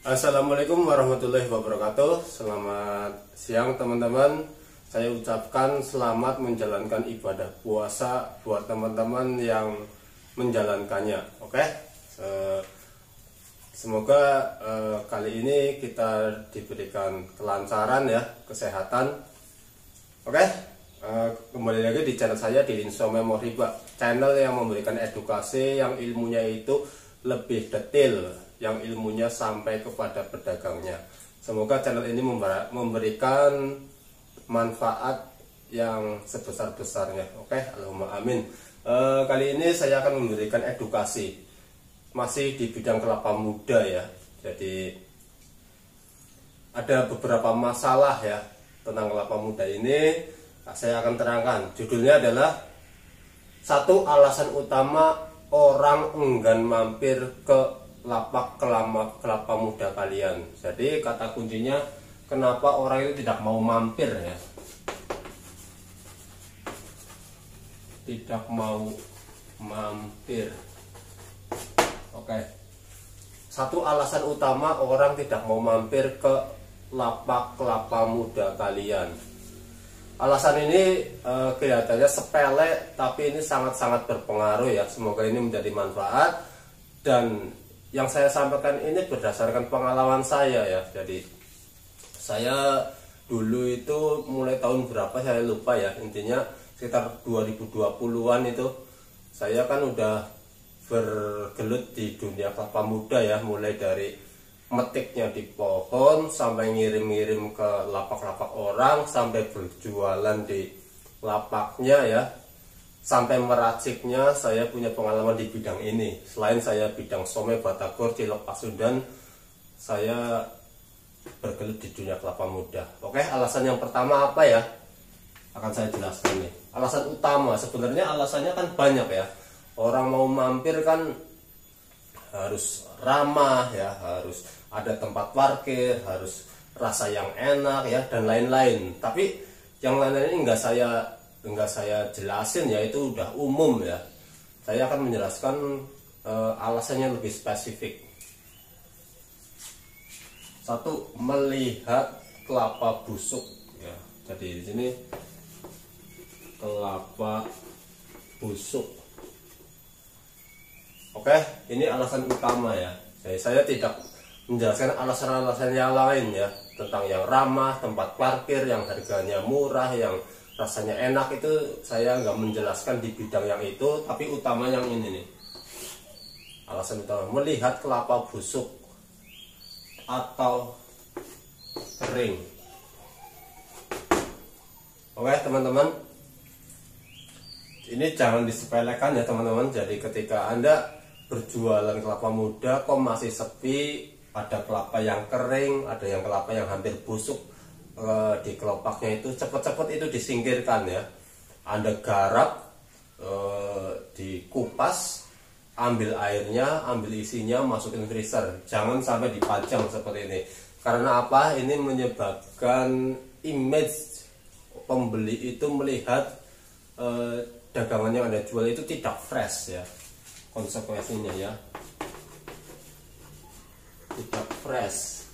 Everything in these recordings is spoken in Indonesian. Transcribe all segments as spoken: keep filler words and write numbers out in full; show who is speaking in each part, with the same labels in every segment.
Speaker 1: Assalamualaikum warahmatullahi wabarakatuh. Selamat siang teman-teman. Saya ucapkan selamat menjalankan ibadah puasa buat teman-teman yang menjalankannya. Oke, semoga eh, kali ini kita diberikan kelancaran ya, kesehatan. Oke, eh, kembali lagi di channel saya di Insya Memoriba, channel yang memberikan edukasi yang ilmunya itu lebih detail, yang ilmunya sampai kepada pedagangnya. Semoga channel ini memberikan manfaat yang sebesar-besarnya. Oke, Allahumma amin. E, kali ini saya akan memberikan edukasi masih di bidang kelapa muda ya. Jadi ada beberapa masalah ya tentang kelapa muda ini. Saya akan terangkan. Judulnya adalah satu alasan utama orang enggan mampir ke lapak kelapa, kelapa muda kalian. Jadi kata kuncinya kenapa orang itu tidak mau mampir ya, tidak mau mampir. Oke, satu alasan utama orang tidak mau mampir ke lapak kelapa muda kalian. Alasan ini e, kelihatannya sepele, tapi ini sangat-sangat berpengaruh ya. Semoga ini menjadi manfaat, dan yang saya sampaikan ini berdasarkan pengalaman saya ya. Jadi saya dulu itu mulai tahun berapa saya lupa ya, intinya sekitar dua ribu dua puluhan itu saya kan udah bergelut di dunia kelapa muda ya, mulai dari metiknya di pohon sampai ngirim-ngirim ke lapak-lapak orang, sampai berjualan di lapaknya ya, sampai meraciknya. Saya punya pengalaman di bidang ini. Selain saya bidang somai, batagor, cilok, pasundan, saya bergelut di dunia kelapa muda. Oke, alasan yang pertama apa ya? Akan saya jelaskan nih. Alasan utama, sebenarnya alasannya kan banyak ya. Orang mau mampir kan harus ramah ya, harus ada tempat parkir, harus rasa yang enak ya, dan lain-lain. Tapi yang lain-lain ini enggak saya enggak saya jelasin ya, itu udah umum ya. Saya akan menjelaskan e, alasannya lebih spesifik. Satu, melihat kelapa busuk ya. Jadi di sini kelapa busuk. Oke, ini alasan utama ya. Jadi saya tidak menjelaskan alasan-alasan yang lain ya, tentang yang ramah, tempat parkir, yang harganya murah, yang rasanya enak, itu saya nggak menjelaskan di bidang yang itu. Tapi utama yang ini nih, alasan utama melihat kelapa busuk atau kering. Oke teman-teman, ini jangan disepelekan ya teman-teman. Jadi ketika Anda berjualan kelapa muda kok masih sepi, ada kelapa yang kering, ada yang kelapa yang hampir busuk e, di kelopaknya, itu cepat-cepat itu disingkirkan ya. Anda garap, e, dikupas, ambil airnya, ambil isinya, masukin freezer. Jangan sampai dipajang seperti ini. Karena apa? Ini menyebabkan image pembeli itu melihat e, dagangan yang Anda jual itu tidak fresh ya. Konsekuensinya ya, tidak fresh.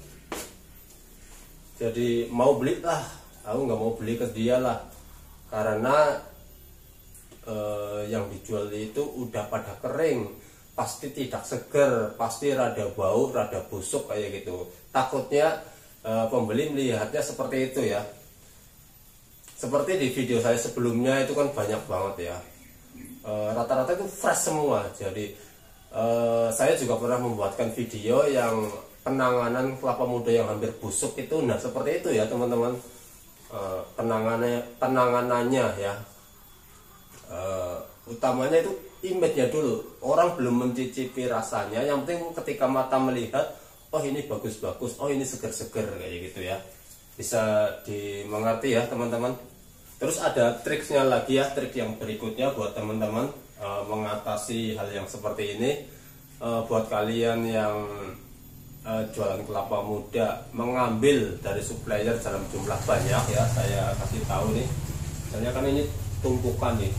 Speaker 1: Jadi mau beli lah, aku nggak mau beli ke dia lah, karena eh, yang dijual itu udah pada kering, pasti tidak seger, pasti rada bau, rada busuk kayak gitu. Takutnya eh, pembeli melihatnya seperti itu ya. Seperti di video saya sebelumnya itu kan banyak banget ya, rata-rata itu fresh semua. Jadi uh, saya juga pernah membuatkan video yang penanganan kelapa muda yang hampir busuk itu. Nah seperti itu ya teman-teman, uh, penanganannya penanganannya ya, uh, utamanya itu image-nya dulu. Orang belum mencicipi rasanya, yang penting ketika mata melihat, oh ini bagus-bagus, oh ini seger-seger kayak gitu ya, bisa dimengerti ya teman-teman. Terus ada triksnya lagi ya, trik yang berikutnya buat teman-teman e, mengatasi hal yang seperti ini. E, buat kalian yang e, jualan kelapa muda, mengambil dari supplier dalam jumlah banyak ya. Saya kasih tahu nih, misalnya kan ini tumpukan nih,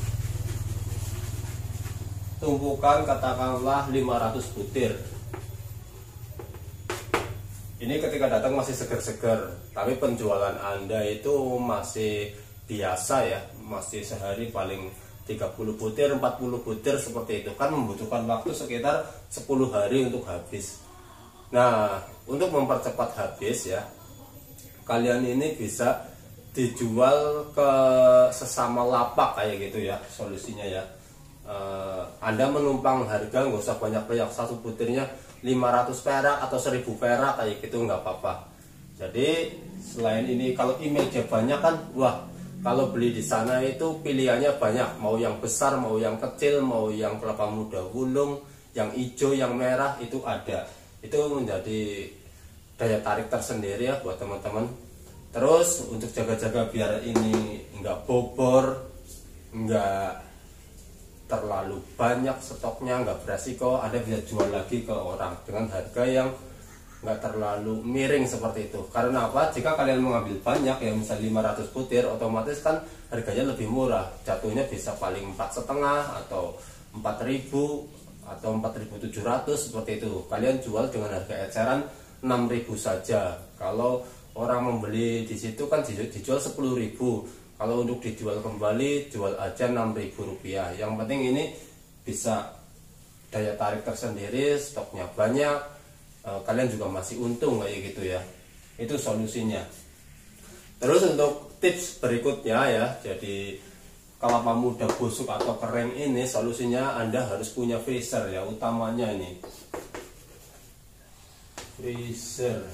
Speaker 1: tumpukan katakanlah lima ratus butir. Ini ketika datang masih seger-seger, tapi penjualan Anda itu masih biasa ya, masih sehari paling tiga puluh butir, empat puluh butir seperti itu, kan membutuhkan waktu sekitar sepuluh hari untuk habis. Nah, untuk mempercepat habis ya, kalian ini bisa dijual ke sesama lapak kayak gitu ya, solusinya ya. Uh, Anda menumpang harga, nggak usah banyak-banyak, satu butirnya lima ratus perak atau seribu perak kayak gitu nggak apa-apa. Jadi selain ini kalau image banyak kan, wah kalau beli di sana itu pilihannya banyak, mau yang besar, mau yang kecil, mau yang kelapa muda gulung, yang hijau, yang merah itu ada. Itu menjadi daya tarik tersendiri ya buat teman-teman. Terus untuk jaga-jaga biar ini nggak bobor, nggak terlalu banyak stoknya, nggak beresiko, Anda bisa jual lagi ke orang dengan harga yang nggak terlalu miring seperti itu. Karena apa? Jika kalian mengambil banyak ya, misalnya lima ratus butir, otomatis kan harganya lebih murah, jatuhnya bisa paling empat setengah atau empat ribu atau empat ribu tujuh ratus seperti itu. Kalian jual dengan harga eceran enam ribu saja. Kalau orang membeli di situ kan dijual sepuluh ribu. Kalau untuk dijual kembali, jual aja enam ribu rupiah. Yang penting ini bisa daya tarik tersendiri, stoknya banyak, e, kalian juga masih untung kayak gitu ya. Itu solusinya. Terus untuk tips berikutnya ya, jadi kelapa muda busuk atau kering ini solusinya Anda harus punya freezer ya, utamanya ini. Freezer.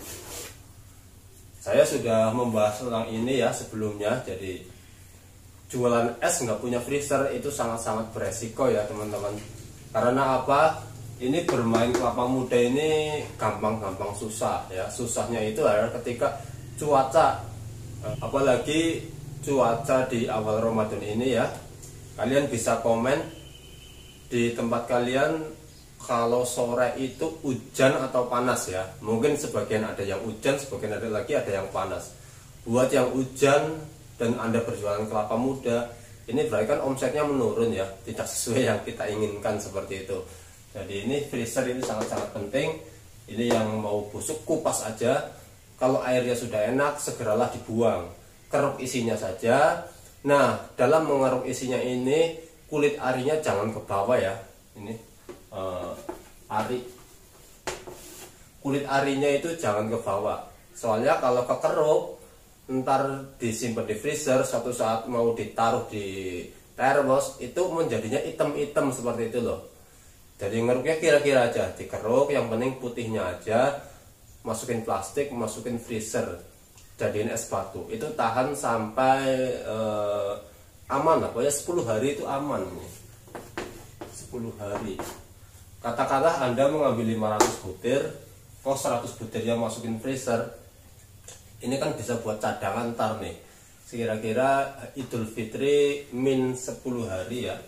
Speaker 1: Saya sudah membahas tentang ini ya sebelumnya. Jadi jualan es nggak punya freezer itu sangat-sangat beresiko ya teman-teman. Karena apa? Ini bermain kelapa muda ini gampang-gampang susah ya. Susahnya itu adalah ketika cuaca, apalagi cuaca di awal Ramadan ini ya. Kalian bisa komen di tempat kalian kalau sore itu hujan atau panas ya. Mungkin sebagian ada yang hujan, sebagian ada lagi ada yang panas. Buat yang hujan dan Anda berjualan kelapa muda, ini berarti kan omsetnya menurun ya, tidak sesuai yang kita inginkan seperti itu. Jadi ini freezer ini sangat-sangat penting. Ini yang mau busuk kupas aja. Kalau airnya sudah enak, segeralah dibuang. Keruk isinya saja. Nah, dalam mengeruk isinya ini, kulit arinya jangan ke bawah ya. Ini Uh, ari kulit arinya itu jangan ke bawah, soalnya kalau kekeruk ntar disimpan di freezer, suatu saat mau ditaruh di termos itu menjadinya hitam-hitam seperti itu loh. Jadi ngeruknya kira-kira aja, dikeruk, yang penting putihnya aja, masukin plastik, masukin freezer, jadiin es batu, itu tahan sampai uh, aman lah, pokoknya sepuluh hari itu aman nih. sepuluh hari. Katakanlah Anda mengambil lima ratus butir, kok seratus butirnya masukin freezer, ini kan bisa buat cadangan ntar nih. Kira-kira Idul Fitri min sepuluh hari ya.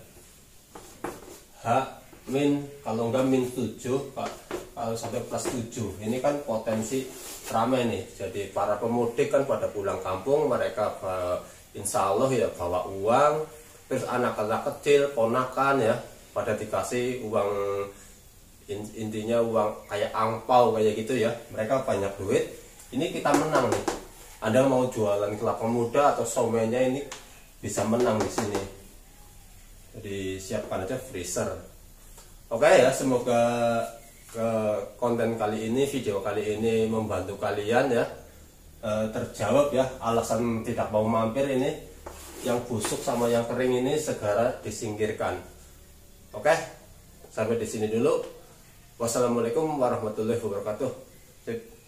Speaker 1: H min, kalau enggak min tujuh, kalau sampai plus tujuh. Ini kan potensi ramai nih. Jadi para pemudik kan pada pulang kampung, mereka insya Allah ya bawa uang. Terus anak-anak kecil, ponakan ya, pada dikasih uang, intinya uang kayak angpau kayak gitu ya, mereka banyak duit. Ini kita menang nih. Anda mau jualan kelapa muda atau somenya ini bisa menang di sini. Jadi siapkan aja freezer. Oke ya, semoga ke konten kali ini, video kali ini membantu kalian ya, e, terjawab ya alasan tidak mau mampir ini. Yang busuk sama yang kering ini segera disingkirkan. Oke, sampai di sini dulu. Wassalamualaikum warahmatullahi wabarakatuh.